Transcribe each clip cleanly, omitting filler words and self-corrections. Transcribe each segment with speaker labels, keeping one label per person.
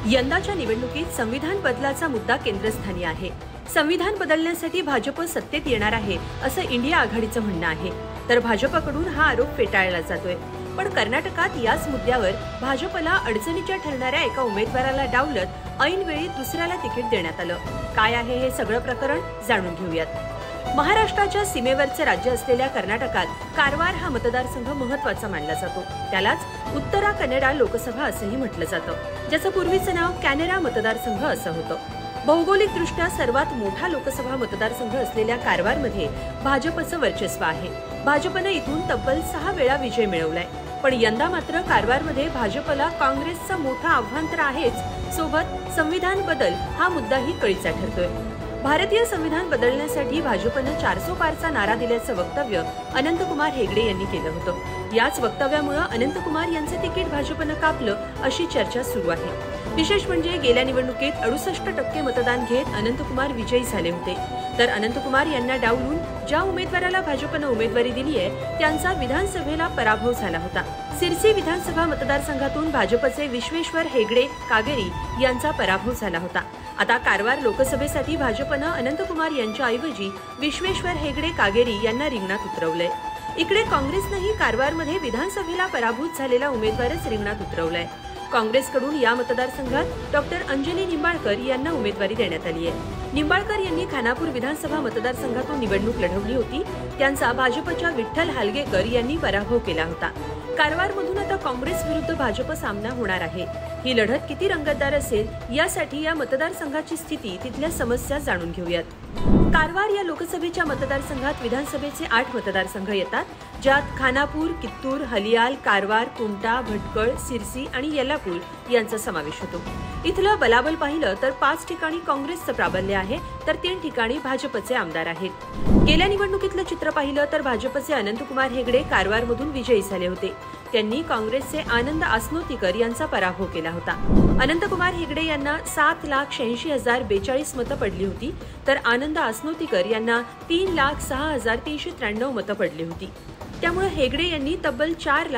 Speaker 1: यंदाच्या निवडणुकीत संविधान बदलाचा मुद्दा केंद्रस्थानी आहे। संविधान बदलण्यासाठी भाजप सत्तेत येणार आहे असं इंडिया आघाडीचं म्हणणं आहे, तर भाजपकडून हा आरोप फेटाळला जातोय। पण कर्नाटकात याच मुद्द्यावर भाजपला अडचणीच्या ठरणाऱ्या एका उमेदवाराला डावलत ऐनवेळी दुसऱ्याला तिकीट देण्यात आलं। काय आहे हे सगळं प्रकरण जाणून घेऊयात। महाराष्ट्राच्या सीमेवरचे राज्य असलेल्या कर्नाटकात कारवार हा मतदारसंघ महत्त्वाचा मानला जातो। त्यालाच उत्तरा कन्नडा लोकसभा असंही म्हटलं जातं, ज्याचं पूर्वीचं नाव कॅनरा मतदारसंघ असं होतं। भौगोलिकदृष्ट्या सर्वात मोठा लोकसभा मतदारसंघ असलेल्या कारवारमध्ये भाजपचं वर्चस्व आहे। भाजपने इथून तब्बल 6 वेळा विजय मिळवलाय, पण यंदा मात्र कारवारमध्ये भाजपला काँग्रेसचं मोठं आव्हान तर आहेच, सोबत संविधान बदल हा मुद्दाही कळीचा ठरतोय। भारतीय संविधान बदलण्यासाठी भाजपनं 400 पारचा नारा दिल्याचं वक्तव्य अनंतकुमार हेगडे यांनी केलं होतं। याच वक्तव्यामुळे अनंतकुमार यांचं तिकीट भाजपनं कापलं अशी चर्चा सुरू आहे। विशेष म्हणजे गेल्या निवडणुकीत 68% मतदान घेत अनंतकुमार विजयी झाले होते, तर अनंतकुमार यांना डावलून ज्या उमेदवाराला भाजपनं उमेदवारी दिली आहे त्यांचा विधानसभेला पराभव झाला होता। सिरसी विधानसभा मतदारसंघातून भाजपचे विश्वेश्वर हेगडे कागेरी यांचा पराभव झाला होता। आता कारवार लोकसभेसाठी भाजपनं अनंतकुमार यांच्या ऐवजी विश्वेश्वर हेगडे कागेरी यांना रिंगणात उतरवलंय। इकडे काँग्रेसनंही कारवारमध्ये विधानसभेला पराभूत झालेला उमेदवारच रिंगणात उतरवलाय। काँग्रेसकडून या मतदारसंघात डॉक्टर अंजली निंबाळकर यांना उमेदवारी देण्यात आली आहे। निंबाळकर यांनी खानापूर विधानसभा मतदारसंघातून निवडणूक लढवली होती, त्यांचा भाजपच्या विठ्ठल हालगेकर यांनी पराभव केला होता। कारवारमधून आता काँग्रेस विरुद्ध भाजप सामना होणार आहे। ही लढत किती रंगतदार असेल यासाठी या मतदारसंघाची स्थिती, तिथल्या समस्या जाणून घेऊयात। कारवार या लोकसभेच्या मतदारसंघात विधानसभेचे 8 मतदारसंघ येतात, ज्यात खानापूर, कित्तूर, हलियाल, कारवार, कुमटा, भटकळ, सिरसी आणि येल्लापूर यांचा समावेश होतो। इथलं बलाबल पाहिलं तर 5 ठिकाणी काँग्रेसचं प्राबल्य आहे, तर 3 ठिकाणी भाजपचे आमदार आहेत। गेल्या निवडणुकीतलं चित्र पाहिलं तर भाजपचे अनंतकुमार हेगडे कारवारमधून विजयी झाले होते। त्यांनी काँग्रेसचे आनंद आसनोतीकर यांचा पराभव केला होता। अनंतकुमार हेगडे यांना 7,86,042 मतं पडली होती, तर आनंद आसनोतीकर यांना 3,06,393 मतं पडली होती। त्यामुळे हेगडे यांनी तब्बल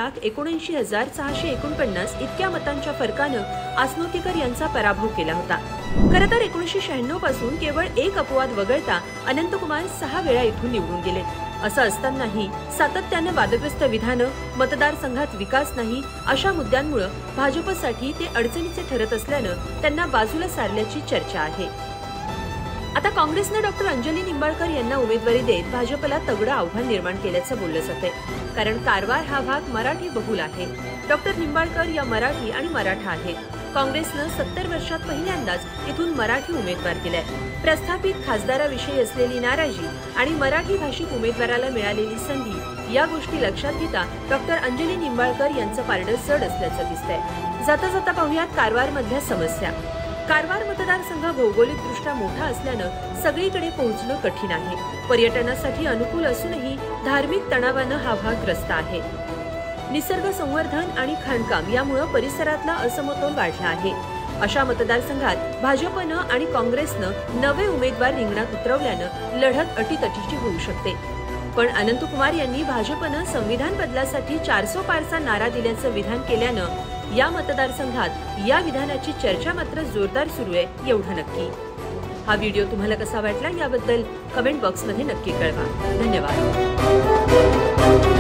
Speaker 1: 4,79,649 इतक्या मतांच्या फरकानं आसनोतीकर यांचा पराभव केला होता। खरं तर 1996 पासून केवळ एक अपवाद वगळता अनंतकुमार 6 वेळा इथून निवडून गेले। असं असतानाही सातत्यानं वादग्रस्त विधानं, मतदारसंघात विकास नाही अशा मुद्द्यांमुळे भाजपसाठी ते अडचणीचे ठरत असल्यानं त्यांना बाजूला सारल्याची चर्चा आहे। आता काँग्रेसने डॉक्टर अंजली निंबाळकर यांना उमेदवारी देत भाजपला तगडं आव्हान निर्माण केल्याचं बोललं जातंय, कारण कारवार हा भाग मराठी बहुल आहे। डॉक्टर निंबाळकर या मराठी आणि मराठा आहेत। काँग्रेसनं 70 वर्षात पहिल्यांदाच इथून मराठी उमेदवार दिलाय। प्रस्थापित खासदाराविषयी असलेली नाराजी आणि मराठी भाषिक उमेदवाराला मिळालेली संधी या गोष्टी लक्षात घेता डॉक्टर अंजली निंबाळकर यांचं पारडं जड असल्याचं दिसतंय। जाता जाता पाहूयात कारवारमधल्या समस्या। कारवार मतदारसंघ भौगोलिकदृष्ट्या मोठा असल्यानं सगळीकडे पोहोचणं कठीण आहे। पर्यटनासाठी अनुकूल असूनही धार्मिक तणावानं हा भाग ग्रस्त आहे। निसर्ग संवर्धन आणि खाणकाम यामुळे परिसरातला असमतोल वाढला आहे। अशा मतदारसंघात भाजपनं आणि काँग्रेसनं नवे उमेदवार रिंगणात उतरवल्यानं लढत अटीतटीची होऊ शकते। पण अनंतकुमार यांनी भाजपनं संविधान बदलासाठी 400 पारचा नारा दिल्याचं विधान केल्यानं या मतदारसंघात या विधानाची चर्चा मात्र जोरदार सुरू आहे, एवढं नक्की। हा व्हिडिओ तुम्हाला कसा वाटला याबद्दल कमेंट बॉक्समध्ये नक्की कळवा। धन्यवाद।